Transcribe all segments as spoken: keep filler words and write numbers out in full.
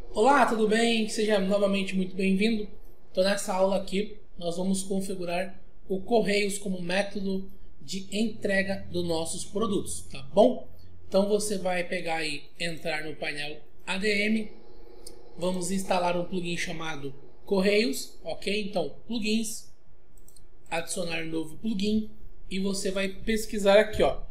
Olá, tudo bem? Seja novamente muito bem-vindo. Então, nessa aula aqui, nós vamos configurar o Correios como método de entrega dos nossos produtos, tá bom? Então, você vai pegar e entrar no painel A D M. Vamos instalar um plugin chamado Correios, ok? Então, plugins, adicionar novo plugin e você vai pesquisar aqui, ó,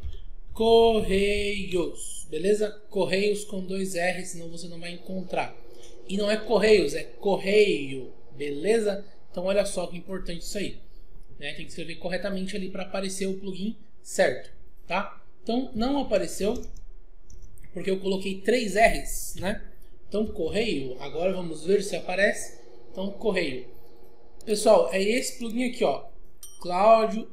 Correios, beleza? Correios com dois R, senão você não vai encontrar. E não é Correios, é Correio, beleza? Então olha só que importante isso aí, né? Tem que escrever corretamente ali para aparecer o plugin certo, tá? Então não apareceu porque eu coloquei três R's, né? Então Correio, agora vamos ver se aparece. Então Correio, pessoal, é esse plugin aqui, ó, Cláudio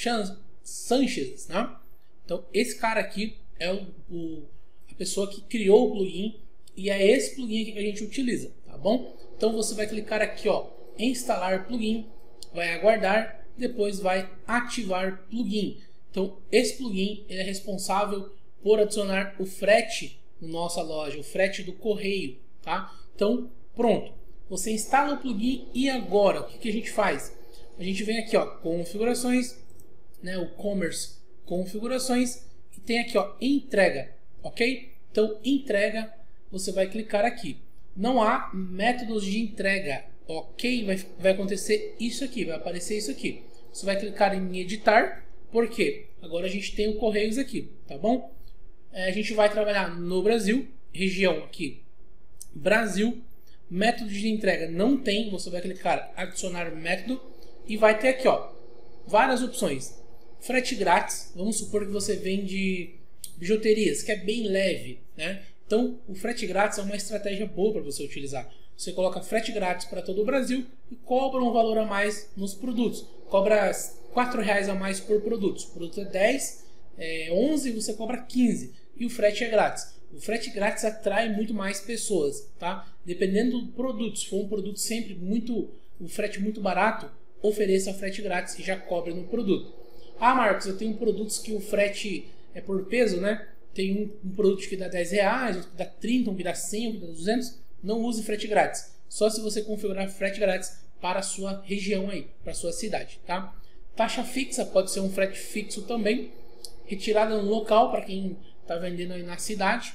Sanches, né? Então esse cara aqui é o, o, a pessoa que criou o plugin. E é esse plugin aqui que a gente utiliza, tá bom? Então você vai clicar aqui, ó, em instalar plugin, vai aguardar, depois vai ativar plugin. Então esse plugin ele é responsável por adicionar o frete na nossa loja, o frete do correio, tá? Então pronto, você instala o plugin e agora o que, que a gente faz? A gente vem aqui, ó, configurações, né, o commerce, configurações e tem aqui, ó, entrega, ok? Então entrega, você vai clicar aqui. Não há métodos de entrega, ok? Vai, vai acontecer isso aqui, vai aparecer isso aqui. Você vai clicar em editar, porque agora a gente tem o Correios aqui, tá bom? É, a gente vai trabalhar no Brasil, região aqui, Brasil, método de entrega não tem, você vai clicar adicionar método e vai ter aqui, ó, várias opções. Frete grátis, vamos supor que você vende bijuterias, que é bem leve, né? Então, o frete grátis é uma estratégia boa para você utilizar. Você coloca frete grátis para todo o Brasil e cobra um valor a mais nos produtos. Cobra quatro reais a mais por produto. Se o produto é dez, é onze, você cobra quinze. E o frete é grátis. O frete grátis atrai muito mais pessoas, tá? Dependendo do produto. Se for um produto sempre muito, um frete muito barato, ofereça frete grátis e já cobre no produto. Ah, Marcos, eu tenho produtos que o frete é por peso, né? Tem um, um produto que dá dez reais, outro que dá trinta, um que dá cem, um que dá duzentos. Não use frete grátis. Só se você configurar frete grátis para a sua região aí, para a sua cidade, tá? Taxa fixa pode ser um frete fixo também. Retirada no local para quem está vendendo aí na cidade.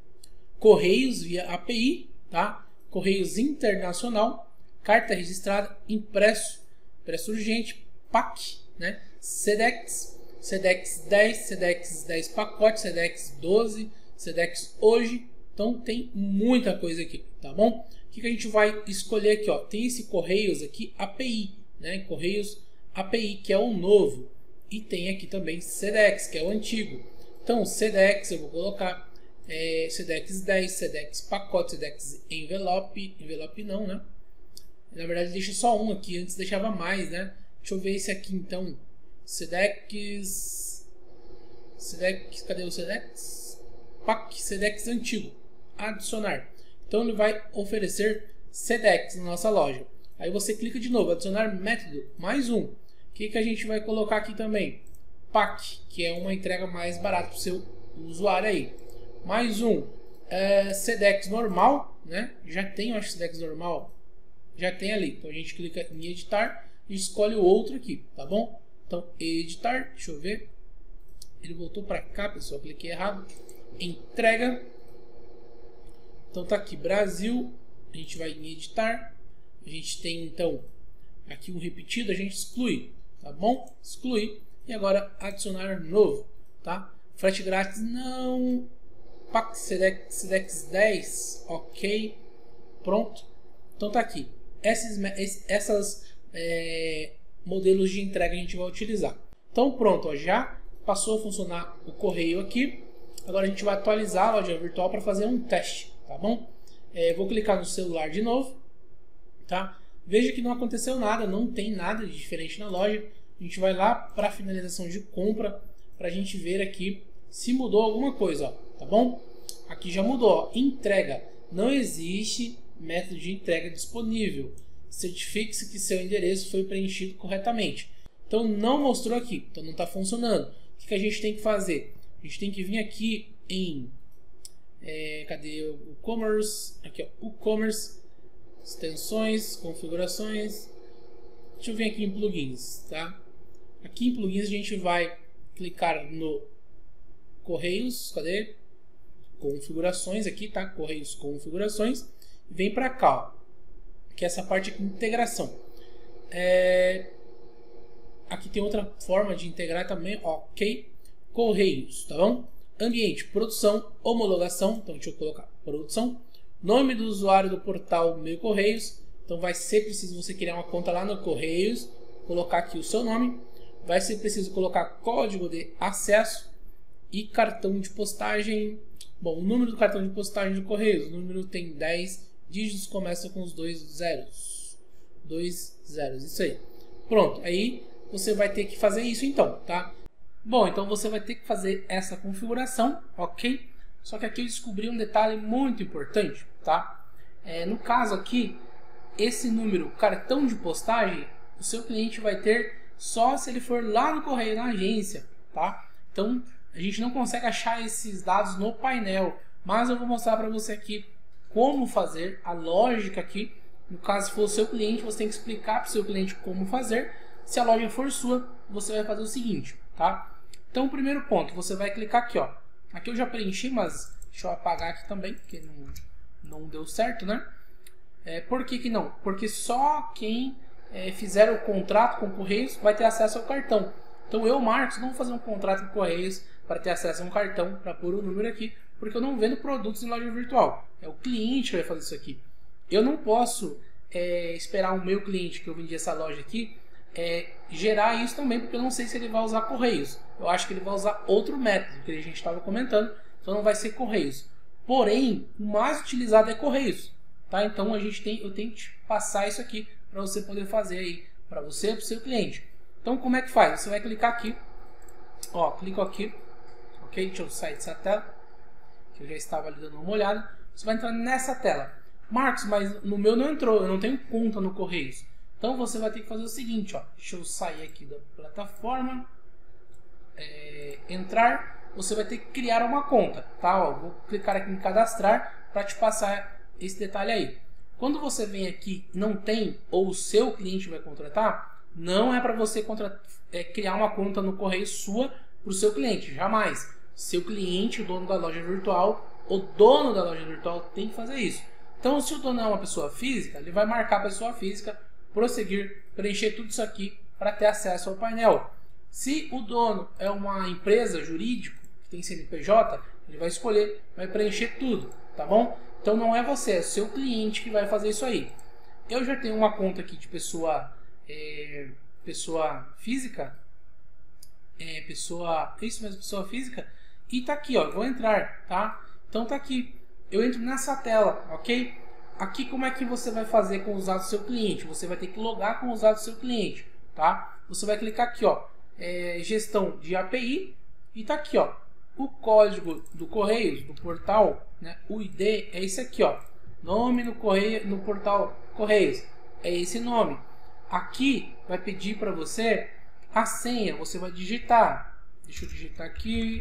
Correios via A P I, tá? Correios internacional. Carta registrada, impresso, impresso urgente, P A C, né? Sedex. Sedex dez, Sedex dez pacotes, Sedex doze, Sedex hoje. Então tem muita coisa aqui, tá bom? O que, que a gente vai escolher aqui, ó? Tem esse Correios aqui A P I, né? Correios A P I, que é o novo. E tem aqui também Sedex, que é o antigo. Então Sedex eu vou colocar é, Sedex dez, Sedex pacote, Sedex envelope. Envelope não, né? Na verdade deixa só um aqui, antes deixava mais, né? Deixa eu ver esse aqui então. Sedex, Sedex, cadê o Sedex? P A C, Sedex antigo, adicionar. Então ele vai oferecer Sedex na nossa loja. Aí você clica de novo, adicionar método, mais um. O que, que a gente vai colocar aqui também? P A C, que é uma entrega mais barata para o seu usuário aí. Mais um, é, Sedex normal, né? Já tem, eu acho, Sedex normal. Já tem ali. Então a gente clica em editar e escolhe o outro aqui, tá bom? Então, editar, deixa eu ver. Ele voltou para cá, pessoal. Cliquei errado. Entrega. Então tá aqui, Brasil. A gente vai em editar. A gente tem então aqui um repetido. A gente exclui, tá bom? Exclui. E agora adicionar novo, tá? Frete grátis não. P A C Sedex, Sedex dez. Ok. Pronto. Então tá aqui. Essas, essas é, modelos de entrega a gente vai utilizar. Então pronto, ó, já passou a funcionar o correio aqui. Agora a gente vai atualizar a loja virtual para fazer um teste, tá bom? É, vou clicar no celular de novo, tá? Veja que não aconteceu nada, não tem nada de diferente na loja. A gente vai lá para finalização de compra para a gente ver aqui se mudou alguma coisa, ó, tá bom? Aqui já mudou, ó, entrega. Não existe método de entrega disponível. Certifique-se que seu endereço foi preenchido corretamente. Então não mostrou aqui, então não está funcionando. O que, que a gente tem que fazer? A gente tem que vir aqui em É, cadê o e-commerce? Aqui, ó, e-commerce, extensões, configurações. Deixa eu vir aqui em plugins, tá? Aqui em plugins a gente vai clicar no Correios, cadê? Configurações aqui, tá? Correios, configurações. Vem pra cá, ó, que é essa parte aqui, integração. É... Aqui tem outra forma de integrar também, ok? Correios, tá bom? Ambiente, produção, homologação. Então deixa eu colocar produção. Nome do usuário do portal Meu Correios. Então vai ser preciso você criar uma conta lá no Correios, colocar aqui o seu nome. Vai ser preciso colocar código de acesso e cartão de postagem. Bom, o número do cartão de postagem do Correios, o número tem dez dígitos, começa com os dois zeros. Dois zeros, isso aí. Pronto, aí você vai ter que fazer isso então, tá? Bom, então você vai ter que fazer essa configuração, ok? Só que aqui eu descobri um detalhe muito importante, tá? É, no caso aqui, esse número, cartão de postagem, o seu cliente vai ter só se ele for lá no correio, na agência, tá? Então, a gente não consegue achar esses dados no painel, mas eu vou mostrar para você aqui como fazer, a lógica aqui. No caso, se for o seu cliente, você tem que explicar para o seu cliente como fazer. Se a loja for sua, você vai fazer o seguinte, tá? Então, o primeiro ponto, você vai clicar aqui, ó. Aqui eu já preenchi, mas deixa eu apagar aqui também, porque não, não deu certo, né? É, por que que não? Porque só quem é, fizer o contrato com o Correios vai ter acesso ao cartão. Então, eu, Marcos, não vou fazer um contrato com o Correios para ter acesso a um cartão, para pôr o número aqui, porque eu não vendo produtos em loja virtual. É o cliente que vai fazer isso aqui. Eu não posso é, esperar o meu cliente, que eu vendi essa loja aqui, é, gerar isso também, porque eu não sei se ele vai usar Correios. Eu acho que ele vai usar outro método, que a gente estava comentando, então não vai ser Correios. Porém, o mais utilizado é Correios, tá? Então a gente tem, eu tenho que te passar isso aqui para você poder fazer aí, para você e para o seu cliente. Então como é que faz? Você vai clicar aqui, ó, clico aqui, ok? Deixa eu sair dessa tela, que eu já estava ali dando uma olhada. Você vai entrar nessa tela. Marcos, mas no meu não entrou, eu não tenho conta no Correios. Então você vai ter que fazer o seguinte, ó, deixa eu sair aqui da plataforma, é, entrar, você vai ter que criar uma conta, tá? Ó, vou clicar aqui em cadastrar para te passar esse detalhe aí. Quando você vem aqui e não tem, ou o seu cliente vai contratar, não é para você contra, é, criar uma conta no Correio sua para o seu cliente, jamais. Seu cliente, o dono da loja virtual, o dono da loja virtual tem que fazer isso. Então, se o dono é uma pessoa física, ele vai marcar a pessoa física, prosseguir, preencher tudo isso aqui para ter acesso ao painel. Se o dono é uma empresa jurídica, que tem C N P J, ele vai escolher, vai preencher tudo, tá bom? Então não é você, é seu cliente que vai fazer isso aí. Eu já tenho uma conta aqui de pessoa, é, pessoa física, é, pessoa, isso mesmo, pessoa física, e tá aqui, ó, vou entrar, tá? Então tá aqui, eu entro nessa tela, ok? Aqui como é que você vai fazer com os dados do seu cliente? Você vai ter que logar com os dados do seu cliente, tá? Você vai clicar aqui, ó, é, gestão de A P I, e tá aqui, ó, o código do Correios, do portal, né? O I D é esse aqui, ó, nome no correio, no portal Correios, é esse nome. Aqui vai pedir para você a senha, você vai digitar, deixa eu digitar aqui,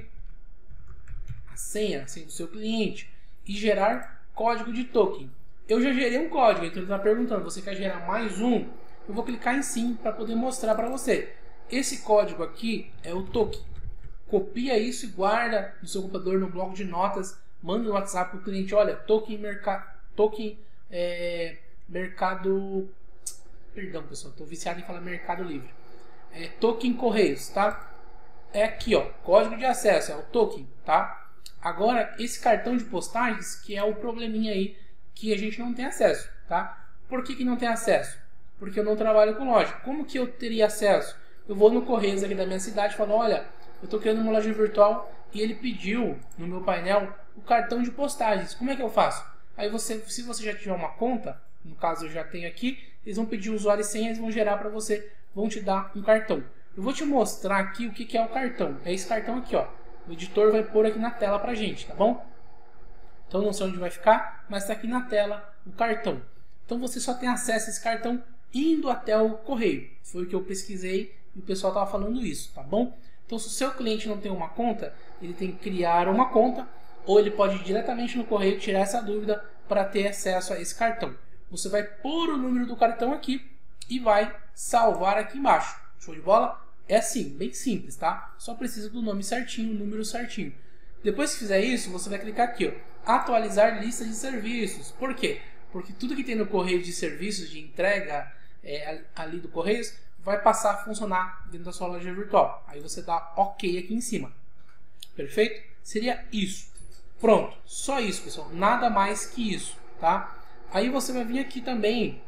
a senha, a senha do seu cliente, e gerar código de token. Eu já gerei um código, então ele está perguntando, você quer gerar mais um? Eu vou clicar em sim para poder mostrar para você. Esse código aqui é o token. Copia isso e guarda no seu computador, no bloco de notas, manda no WhatsApp para o cliente, olha, token, merca, token é, mercado... Perdão, pessoal, estou viciado em falar mercado livre. É, token Correios, tá? É aqui, ó, código de acesso, é o token, tá? Agora, esse cartão de postagens, que é o probleminha aí, que a gente não tem acesso, tá? Por que que não tem acesso? Porque eu não trabalho com loja. Como que eu teria acesso? Eu vou no Correios aqui da minha cidade e falo, olha, eu estou criando uma loja virtual e ele pediu no meu painel o cartão de postagens. Como é que eu faço? Aí você, se você já tiver uma conta, no caso eu já tenho aqui, eles vão pedir usuário e senha, eles vão gerar para você, vão te dar um cartão. Eu vou te mostrar aqui o que que é o cartão. É esse cartão aqui, ó. O editor vai pôr aqui na tela pra gente, tá bom? Então não sei onde vai ficar, mas está aqui na tela o cartão. Então você só tem acesso a esse cartão indo até o correio. Foi o que eu pesquisei e o pessoal estava falando isso, tá bom? Então se o seu cliente não tem uma conta, ele tem que criar uma conta ou ele pode ir diretamente no correio tirar essa dúvida para ter acesso a esse cartão. Você vai pôr o número do cartão aqui e vai salvar aqui embaixo. Show de bola? É assim, bem simples, tá? Só precisa do nome certinho, o número certinho. Depois que fizer isso, você vai clicar aqui, ó, atualizar lista de serviços. Por quê? Porque tudo que tem no correio de serviços de entrega é, ali do Correios vai passar a funcionar dentro da sua loja virtual. Aí você dá OK aqui em cima. Perfeito? Seria isso. Pronto. Só isso, pessoal. Nada mais que isso, tá? Aí você vai vir aqui também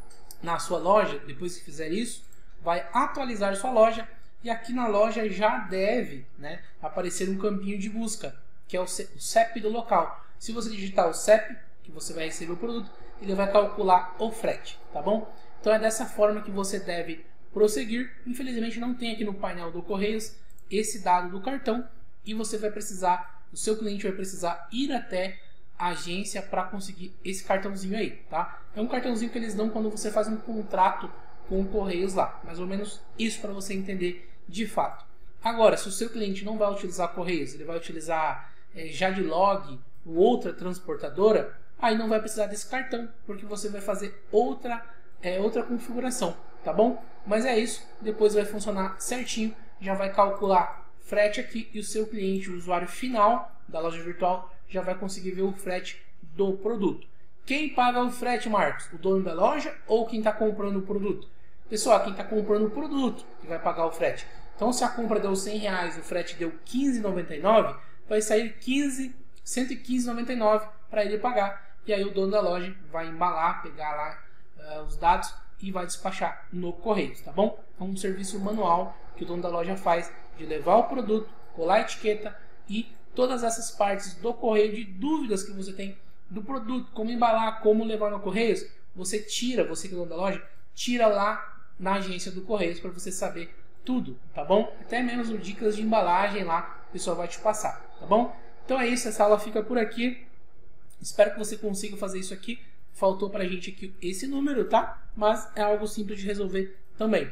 na sua loja, depois que fizer isso, vai atualizar sua loja e aqui na loja já deve, né, aparecer um campinho de busca, que é o C E P do local. Se você digitar o C E P, que você vai receber o produto, ele vai calcular o frete, tá bom? Então é dessa forma que você deve prosseguir. Infelizmente não tem aqui no painel do Correios esse dado do cartão e você vai precisar, o seu cliente vai precisar ir até a agência para conseguir esse cartãozinho aí, tá? É um cartãozinho que eles dão quando você faz um contrato com o Correios lá, mais ou menos isso para você entender de fato. Agora, se o seu cliente não vai utilizar Correios, ele vai utilizar é, Jadlog ou outra transportadora, aí não vai precisar desse cartão, porque você vai fazer outra, é, outra configuração, tá bom? Mas é isso, depois vai funcionar certinho, já vai calcular frete aqui e o seu cliente, o usuário final da loja virtual, já vai conseguir ver o frete do produto. Quem paga o frete, Marcos? O dono da loja ou quem está comprando o produto? Pessoal, quem está comprando o produto que vai pagar o frete. Então, se a compra deu cem reais, o frete deu quinze reais e noventa e nove centavos, vai sair cento e quinze reais e noventa e nove centavos para ele pagar. E aí o dono da loja vai embalar, pegar lá uh, os dados e vai despachar no Correios, tá bom? É um serviço manual que o dono da loja faz de levar o produto, colar a etiqueta e todas essas partes do correio de dúvidas que você tem do produto, como embalar, como levar no Correios, você tira, você que é o dono da loja, tira lá na agência do Correios para você saber tudo, tá bom? Até mesmo dicas de embalagem lá, o pessoal vai te passar, tá bom? Então é isso, essa aula fica por aqui. Espero que você consiga fazer isso aqui. Faltou pra gente aqui esse número, tá? Mas é algo simples de resolver também.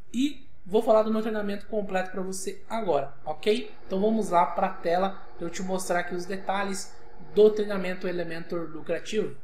E vou falar do meu treinamento completo para você agora, ok? Então vamos lá para a tela para eu te mostrar aqui os detalhes do treinamento Elementor Lucrativo.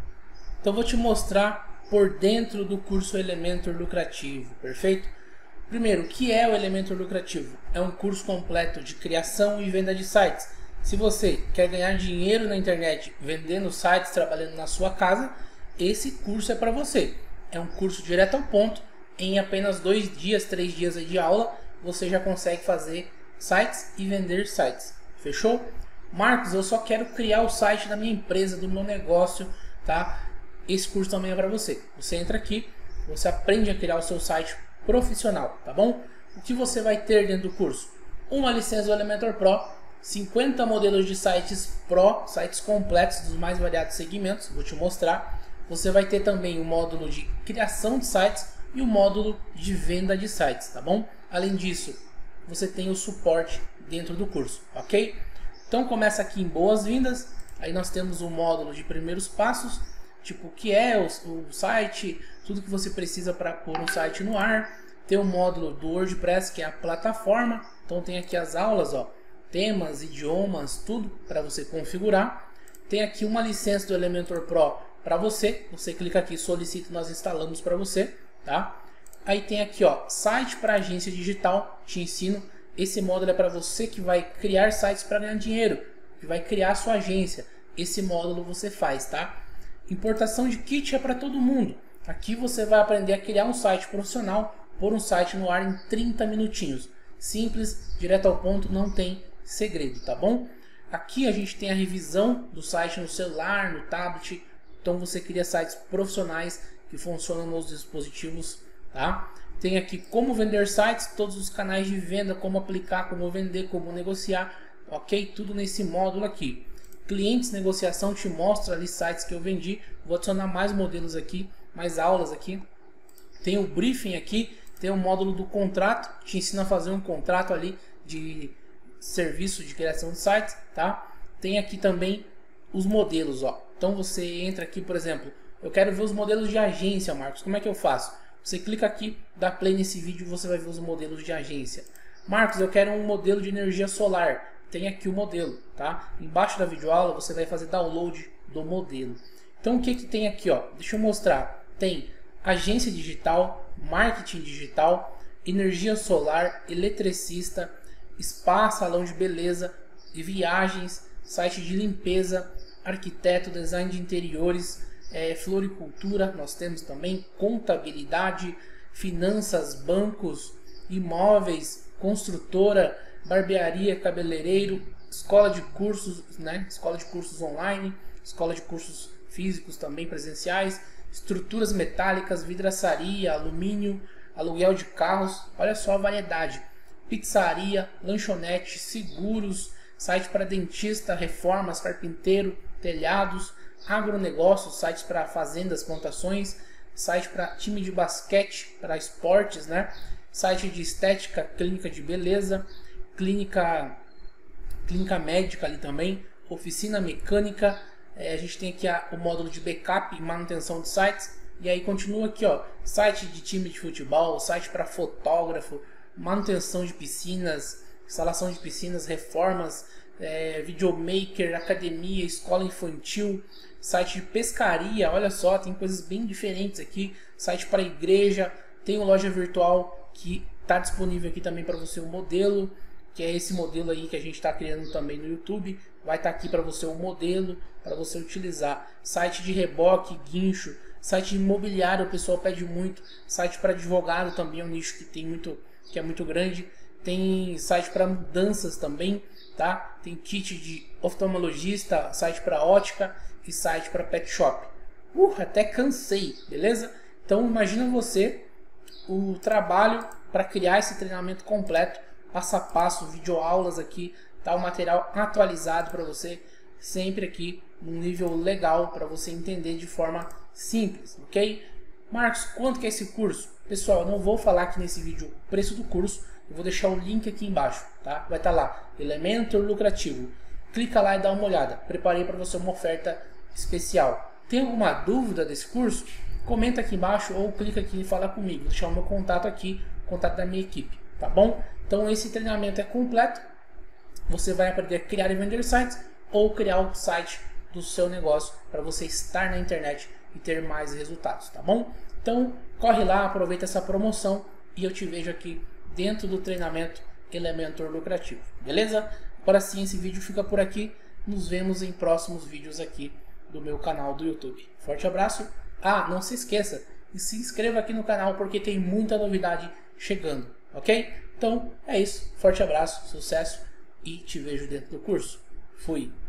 Então vou te mostrar por dentro do curso Elementor Lucrativo, perfeito? Primeiro, o que é o Elementor Lucrativo? É um curso completo de criação e venda de sites. Se você quer ganhar dinheiro na internet vendendo sites, trabalhando na sua casa, esse curso é para você. É um curso direto ao ponto. Em apenas dois dias, três dias de aula, você já consegue fazer sites e vender sites. Fechou? Marcos, eu só quero criar o site da minha empresa, do meu negócio, tá? Esse curso também é para você. Você entra aqui, você aprende a criar o seu site profissional, tá bom? O que você vai ter dentro do curso? Uma licença do Elementor Pro, cinquenta modelos de sites Pro, sites completos dos mais variados segmentos, vou te mostrar. Você vai ter também o módulo de criação de sites e o módulo de venda de sites, tá bom? Além disso, você tem o suporte dentro do curso, ok? Então começa aqui em boas-vindas, aí nós temos o módulo de primeiros passos, tipo o que é o, o site, tudo que você precisa para pôr um site no ar. Tem o módulo do WordPress, que é a plataforma, então tem aqui as aulas, ó, temas, idiomas, tudo para você configurar. Tem aqui uma licença do Elementor Pro para você, você clica aqui, solicita, nós instalamos para você, tá? Aí tem aqui, ó, site para agência digital, te ensino. Esse módulo é para você que vai criar sites para ganhar dinheiro, que vai criar sua agência. Esse módulo você faz, tá? Importação de kit é para todo mundo. Aqui você vai aprender a criar um site profissional, pôr um site no ar em trinta minutinhos. Simples, direto ao ponto, não tem segredo, tá bom? Aqui a gente tem a revisão do site no celular, no tablet. Então você cria sites profissionais que funcionam nos dispositivos, tá? Tem aqui como vender sites, todos os canais de venda, como aplicar, como vender, como negociar, ok? Tudo nesse módulo aqui. Clientes, negociação, te mostra ali sites que eu vendi. Vou adicionar mais modelos aqui, mais aulas aqui. Tem o briefing aqui, tem o módulo do contrato, te ensina a fazer um contrato ali de serviço de criação de sites, tá? Tem aqui também os modelos, ó. Então você entra aqui, por exemplo, eu quero ver os modelos de agência, Marcos, como é que eu faço? Você clica aqui, dá play nesse vídeo e você vai ver os modelos de agência. Marcos, eu quero um modelo de energia solar. tem aqui o modelo, tá? Embaixo da videoaula você vai fazer download do modelo. Então o que que tem aqui, ó? Deixa eu mostrar. Tem agência digital, marketing digital, energia solar, eletricista, spa, salão de beleza e viagens, site de limpeza, arquiteto, design de interiores, é, floricultura, nós temos também contabilidade, finanças, bancos, imóveis, construtora, barbearia, cabeleireiro, escola de cursos, né? Escola de cursos online, escola de cursos físicos também presenciais, estruturas metálicas, vidraçaria, alumínio, aluguel de carros, olha só a variedade, pizzaria, lanchonete, seguros, site para dentista, reformas, carpinteiro, telhados, agronegócios, sites para fazendas, plantações, site para time de basquete, para esportes, né? Site de estética, clínica de beleza, clínica, clínica médica ali também, oficina mecânica, é, a gente tem aqui a, o módulo de backup e manutenção de sites, e aí continua aqui, ó, site de time de futebol, site para fotógrafo, manutenção de piscinas, instalação de piscinas, reformas, é, videomaker, academia, escola infantil, site de pescaria, olha só, tem coisas bem diferentes aqui, site para igreja, tem uma loja virtual que está disponível aqui também para você o modelo, que é esse modelo aí que a gente está criando também no YouTube, vai estar tá aqui para você o modelo, para você utilizar, site de reboque, guincho, site imobiliário, o pessoal pede muito, site para advogado também é um nicho que tem muito, que é muito grande, tem site para mudanças também, tá? Tem kit de oftalmologista, site para ótica e site para pet shop. Uh, até cansei, beleza? Então imagina você o trabalho para criar esse treinamento completo, passo a passo, videoaulas aqui, tá? O material atualizado para você, sempre aqui num nível legal para você entender de forma simples, ok? Marcos, quanto que é esse curso? Pessoal, eu não vou falar aqui nesse vídeo o preço do curso, eu vou deixar o link aqui embaixo, tá? Vai estar lá, Elementor Lucrativo. Clica lá e dá uma olhada. Preparei para você uma oferta especial. Tem alguma dúvida desse curso? Comenta aqui embaixo ou clica aqui e fala comigo. Vou deixar o meu contato aqui, o contato da minha equipe, tá bom? Então esse treinamento é completo. Você vai aprender a criar e vender sites ou criar o site do seu negócio para você estar na internet e ter mais resultados, tá bom? Então corre lá, aproveita essa promoção e eu te vejo aqui dentro do treinamento Elementor Lucrativo, beleza? Agora sim, esse vídeo fica por aqui. Nos vemos em próximos vídeos aqui do meu canal do YouTube. Forte abraço. Ah, não se esqueça e se inscreva aqui no canal porque tem muita novidade chegando, ok? Então é isso. Forte abraço, sucesso e te vejo dentro do curso. Fui!